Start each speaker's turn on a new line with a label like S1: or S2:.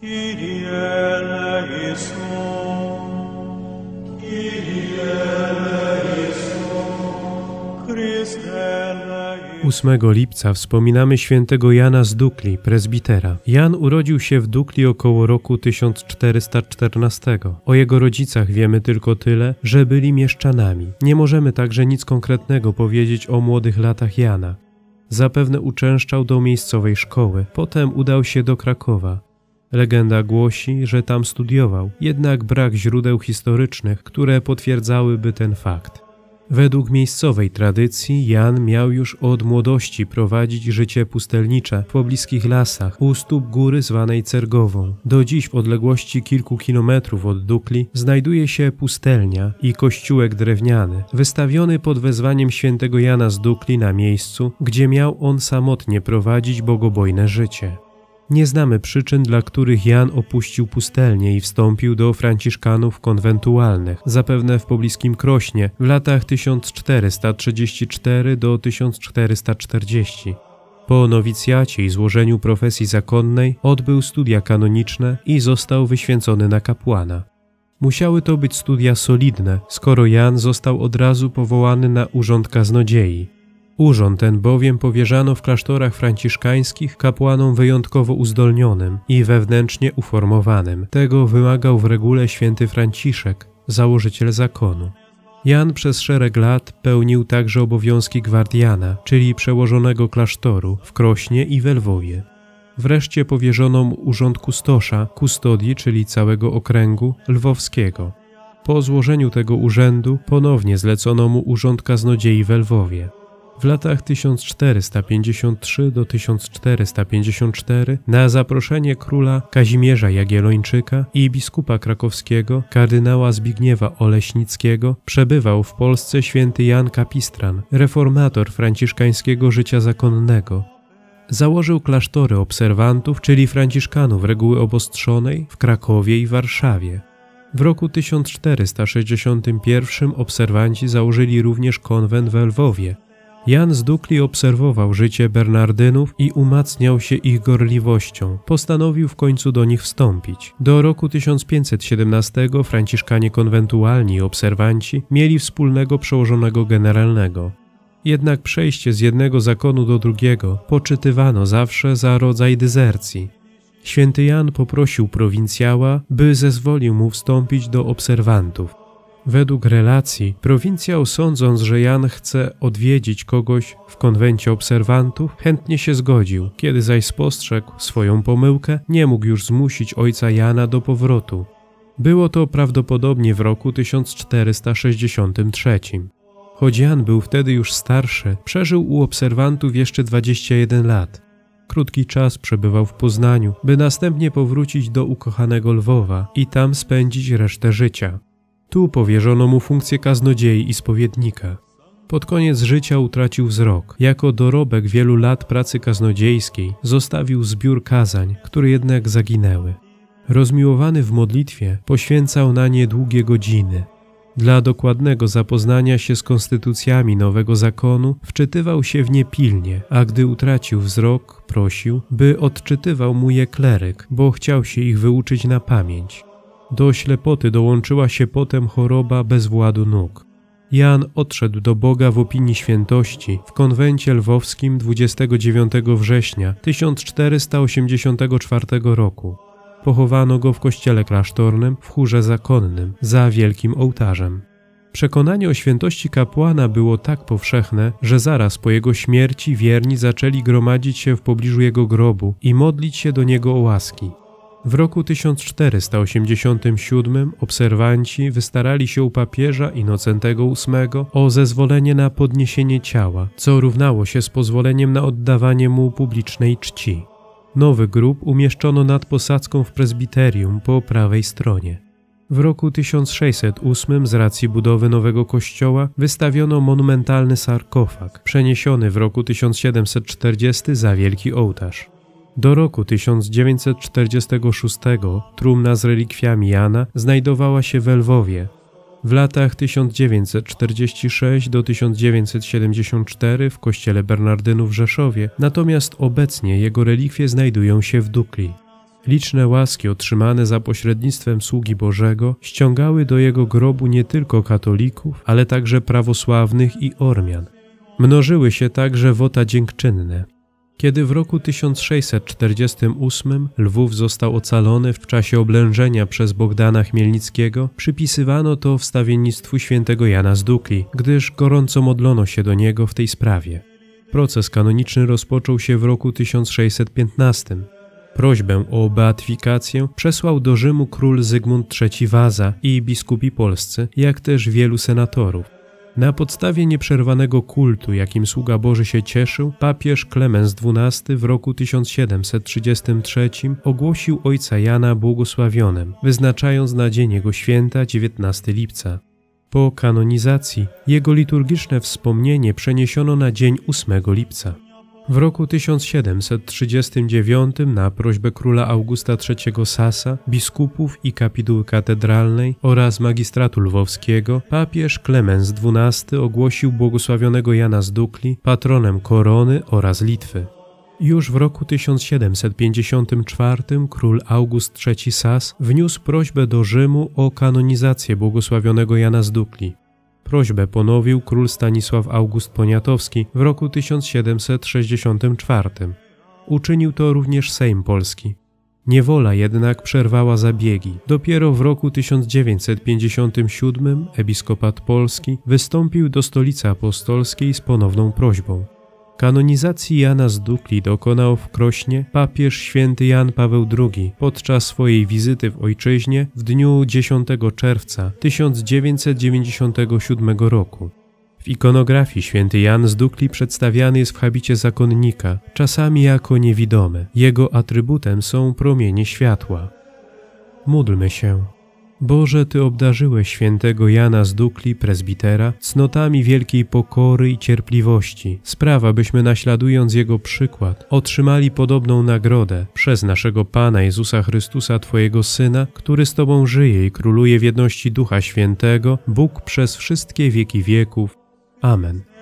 S1: Kyrie eleison, Kyrie eleison, Chryste eleison.
S2: 8 lipca wspominamy świętego Jana z Dukli, prezbitera. Jan urodził się w Dukli około roku 1414. O jego rodzicach wiemy tylko tyle, że byli mieszczanami. Nie możemy także nic konkretnego powiedzieć o młodych latach Jana. Zapewne uczęszczał do miejscowej szkoły, potem udał się do Krakowa. Legenda głosi, że tam studiował, jednak brak źródeł historycznych, które potwierdzałyby ten fakt. Według miejscowej tradycji Jan miał już od młodości prowadzić życie pustelnicze w pobliskich lasach u stóp góry zwanej Cergową. Do dziś w odległości kilku kilometrów od Dukli znajduje się pustelnia i kościółek drewniany, wystawiony pod wezwaniem świętego Jana z Dukli na miejscu, gdzie miał on samotnie prowadzić bogobojne życie. Nie znamy przyczyn, dla których Jan opuścił pustelnię i wstąpił do franciszkanów konwentualnych, zapewne w pobliskim Krośnie, w latach 1434 do 1440. Po nowicjacie i złożeniu profesji zakonnej odbył studia kanoniczne i został wyświęcony na kapłana. Musiały to być studia solidne, skoro Jan został od razu powołany na urząd kaznodziei. Urząd ten bowiem powierzano w klasztorach franciszkańskich kapłanom wyjątkowo uzdolnionym i wewnętrznie uformowanym. Tego wymagał w regule święty Franciszek, założyciel zakonu. Jan przez szereg lat pełnił także obowiązki gwardiana, czyli przełożonego klasztoru w Krośnie i w Lwowie. Wreszcie powierzono mu urząd kustosza, kustodii, czyli całego okręgu lwowskiego. Po złożeniu tego urzędu ponownie zlecono mu urząd kaznodziei w Lwowie. W latach 1453 do 1454 na zaproszenie króla Kazimierza Jagiellończyka i biskupa krakowskiego, kardynała Zbigniewa Oleśnickiego, przebywał w Polsce święty Jan Kapistran, reformator franciszkańskiego życia zakonnego. Założył klasztory obserwantów, czyli franciszkanów reguły obostrzonej w Krakowie i Warszawie. W roku 1461 obserwanci założyli również konwent w Lwowie. Jan z Dukli obserwował życie Bernardynów i umacniał się ich gorliwością. Postanowił w końcu do nich wstąpić. Do roku 1517 franciszkanie konwentualni i obserwanci mieli wspólnego przełożonego generalnego. Jednak przejście z jednego zakonu do drugiego poczytywano zawsze za rodzaj dezercji. Święty Jan poprosił prowincjała, by zezwolił mu wstąpić do obserwantów. Według relacji, prowincjał, sądząc, że Jan chce odwiedzić kogoś w konwencie obserwantów, chętnie się zgodził. Kiedy zaś spostrzegł swoją pomyłkę, nie mógł już zmusić ojca Jana do powrotu. Było to prawdopodobnie w roku 1463. Choć Jan był wtedy już starszy, przeżył u obserwantów jeszcze 21 lat. Krótki czas przebywał w Poznaniu, by następnie powrócić do ukochanego Lwowa i tam spędzić resztę życia. Tu powierzono mu funkcję kaznodziei i spowiednika. Pod koniec życia utracił wzrok. Jako dorobek wielu lat pracy kaznodziejskiej zostawił zbiór kazań, które jednak zaginęły. Rozmiłowany w modlitwie, poświęcał na nie długie godziny. Dla dokładnego zapoznania się z konstytucjami nowego zakonu wczytywał się w nie pilnie, a gdy utracił wzrok, prosił, by odczytywał mu je kleryk, bo chciał się ich wyuczyć na pamięć. Do ślepoty dołączyła się potem choroba bezwładu nóg. Jan odszedł do Boga w opinii świętości w konwencie lwowskim 29 września 1484 roku. Pochowano go w kościele klasztornym w chórze zakonnym za wielkim ołtarzem. Przekonanie o świętości kapłana było tak powszechne, że zaraz po jego śmierci wierni zaczęli gromadzić się w pobliżu jego grobu i modlić się do niego o łaski. W roku 1487 obserwanci wystarali się u papieża Innocentego VIII o zezwolenie na podniesienie ciała, co równało się z pozwoleniem na oddawanie mu publicznej czci. Nowy grób umieszczono nad posadzką w prezbiterium po prawej stronie. W roku 1608 z racji budowy nowego kościoła wystawiono monumentalny sarkofag, przeniesiony w roku 1740 za wielki ołtarz. Do roku 1946 trumna z relikwiami Jana znajdowała się w Lwowie. W latach 1946 do 1974 w kościele Bernardynów w Rzeszowie, natomiast obecnie jego relikwie znajdują się w Dukli. Liczne łaski otrzymane za pośrednictwem sługi Bożego ściągały do jego grobu nie tylko katolików, ale także prawosławnych i Ormian. Mnożyły się także wota dziękczynne. Kiedy w roku 1648 Lwów został ocalony w czasie oblężenia przez Bogdana Chmielnickiego, przypisywano to wstawiennictwu świętego Jana z Dukli, gdyż gorąco modlono się do niego w tej sprawie. Proces kanoniczny rozpoczął się w roku 1615. Prośbę o beatyfikację przesłał do Rzymu król Zygmunt III Waza i biskupi polscy, jak też wielu senatorów. Na podstawie nieprzerwanego kultu, jakim sługa Boży się cieszył, papież Klemens XII w roku 1733 ogłosił ojca Jana błogosławionym, wyznaczając na dzień jego święta 19 lipca. Po kanonizacji jego liturgiczne wspomnienie przeniesiono na dzień 8 lipca. W roku 1739 na prośbę króla Augusta III Sasa, biskupów i kapituły katedralnej oraz magistratu lwowskiego papież Klemens XII ogłosił błogosławionego Jana z Dukli patronem korony oraz Litwy. Już w roku 1754 król August III Sas wniósł prośbę do Rzymu o kanonizację błogosławionego Jana z Dukli. Prośbę ponowił król Stanisław August Poniatowski w roku 1764. Uczynił to również Sejm Polski. Niewola jednak przerwała zabiegi. Dopiero w roku 1957 episkopat polski wystąpił do Stolicy Apostolskiej z ponowną prośbą. Kanonizacji Jana z Dukli dokonał w Krośnie papież święty Jan Paweł II podczas swojej wizyty w ojczyźnie w dniu 10 czerwca 1997 roku. W ikonografii święty Jan z Dukli przedstawiany jest w habicie zakonnika, czasami jako niewidomy. Jego atrybutem są promienie światła. Módlmy się. Boże, Ty obdarzyłeś świętego Jana z Dukli, prezbitera, cnotami wielkiej pokory i cierpliwości. Spraw, abyśmy naśladując Jego przykład, otrzymali podobną nagrodę przez naszego Pana Jezusa Chrystusa, Twojego Syna, który z Tobą żyje i króluje w jedności Ducha Świętego, Bóg przez wszystkie wieki wieków. Amen.